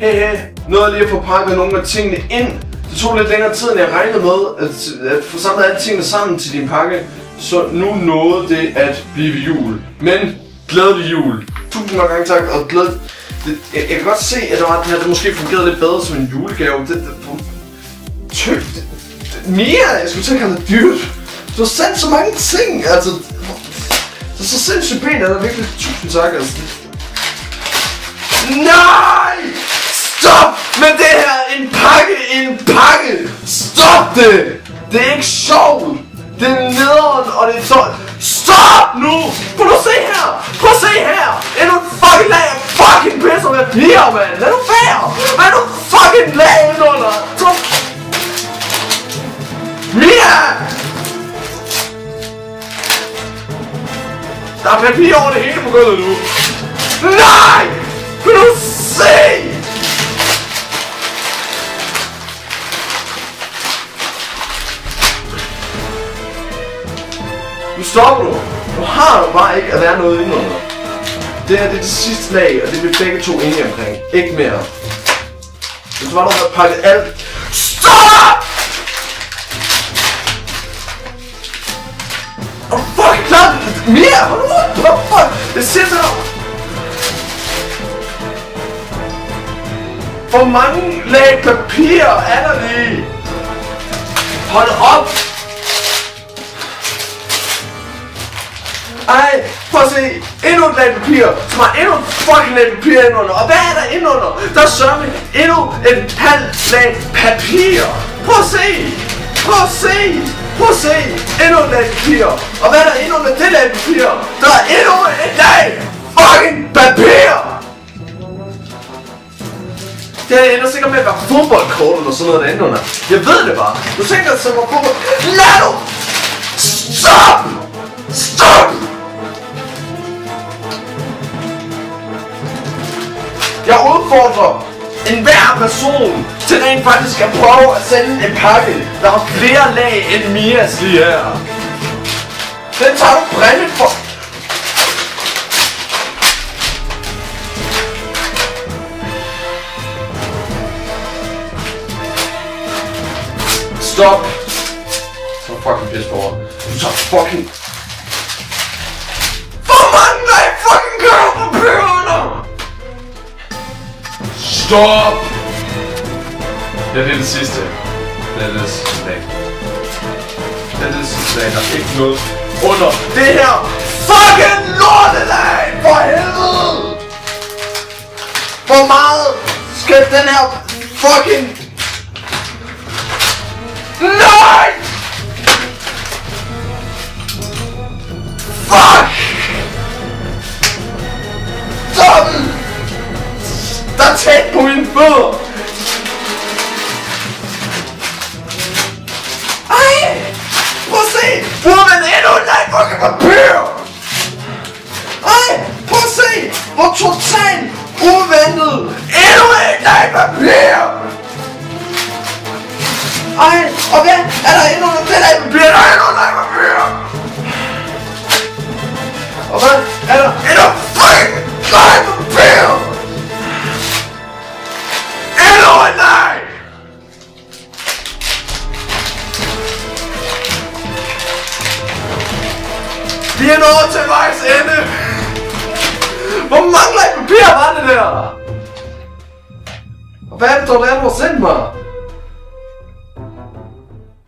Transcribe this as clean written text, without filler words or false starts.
Hey, nåede lige at få pakket nogle af tingene ind. Det tog lidt længere tid, end jeg regnede med at få samlet alle tingene sammen til din pakke. Så nu nåede det at blive jul. Men glædelig jul. Tusind gange tak, og glædelig... Jeg kan godt se, at det måske fungerede lidt bedre som en julegave. Mia, jeg skulle til at kalde det dyrt. Du har sendt så mange ting, altså... Det er så sindssygt pænt, der virkelig tusind tak, altså... Nej! Stop med det her! En pakke! Stop det! Det er ikke sjovt! Det er nederen, og det er så... Stop nu! Prøv at se her! Prøv at se her! Endnu en fucking lag af fucking pisse med papir, mand! Lad nu være! Hvad er nu fucking lag indenunder? Mia! Der er papir over det hele på gulvet nu. Nej! Kan du se? Nu stopper du. Nu har du bare ikke at være noget indenunder. Det her det er det sidste lag, og det er vi begge to enige omkring. Ikke mere. Hvis du bare har pakket alt. Stop! Fuck, klart! Mere! Fuck! Det siger sig. Hvor mange lag papir er der lige? Hold op! Ej, prøv at se. Endnu et lag papir, som har endnu et fucking lag papir indenunder. Og hvad er der indenunder? Der er sørme endnu et halvt lag papir. Prøv at se! Prøv at se! Prøv at se! Endnu et lag papir! Og hvad er der endnu med det lag papir? Der er endnu et lag fucking papir! Det ender sikkert med at være fodboldkort eller sådan noget derinde under. Jeg ved det bare. Du tænker at det var fodbold. Lad nu! Stop! Stop! Jeg udfordrer enhver person til rent faktisk at prøve at sende en pakke, der har flere lag end Mias lige her. Den tager du brændet for... Stop! Så fucking pisse over. Du tager fucking... Hvor mange lag fucking gør på pørerne? Stop! Ja, det er det sidste. Det er det sidste lag. Det er det sidste lag. Der er ikke noget under det her fucking lortelag! For helvede! Hvor meget skal den her fucking... Nej! Fuck! Sådan! Der er tæt på mine fødder! Ej! Prøv at se! Bruger man endnu en lag fucking papir! Ej! Prøv at se! Hvor totalt uventet endnu en lag papir! Ej! Og hvad er der endnu en lag papir? Der er endnu en lag papir! Og hvad er der endnu fucking lag papir? Endnu en lag! Vi er nået til vejs ende! Hvor mange lag papir var det der? Og hvad er det dog, der har sendt mig?